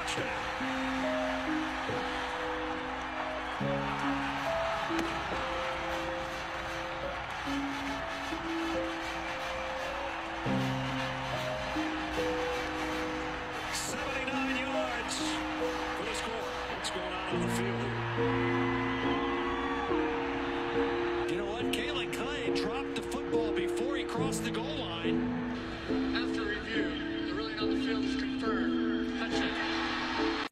touchdown. 79 yards for the score. What's going on the field here? You know what? Kalen Clay dropped the football before he crossed the goal line.